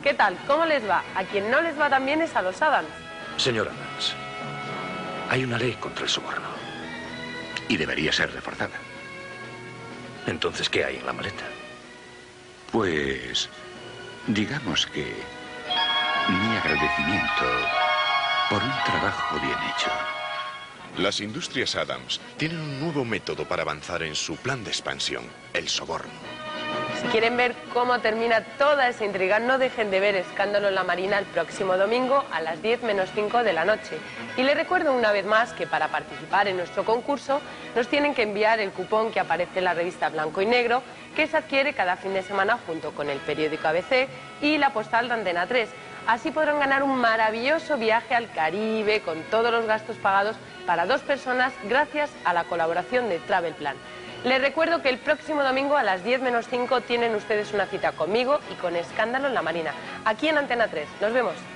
¿Qué tal? ¿Cómo les va? A quien no les va tan bien es a los Adams. Señor Adams, hay una ley contra el soborno. Y debería ser reforzada. Entonces, ¿qué hay en la maleta? Pues, digamos que mi agradecimiento por un trabajo bien hecho. Las industrias Adams tienen un nuevo método para avanzar en su plan de expansión, el soborno. Si quieren ver cómo termina toda esa intriga, no dejen de ver Escándalo en la Marina el próximo domingo a las 10 menos 5 de la noche. Y les recuerdo una vez más que para participar en nuestro concurso nos tienen que enviar el cupón que aparece en la revista Blanco y Negro, que se adquiere cada fin de semana junto con el periódico ABC y la postal de Antena 3. Así podrán ganar un maravilloso viaje al Caribe con todos los gastos pagados para 2 personas gracias a la colaboración de Travel Plan. Les recuerdo que el próximo domingo a las 10 menos 5 tienen ustedes una cita conmigo y con Escándalo en la Marina, aquí en Antena 3. Nos vemos.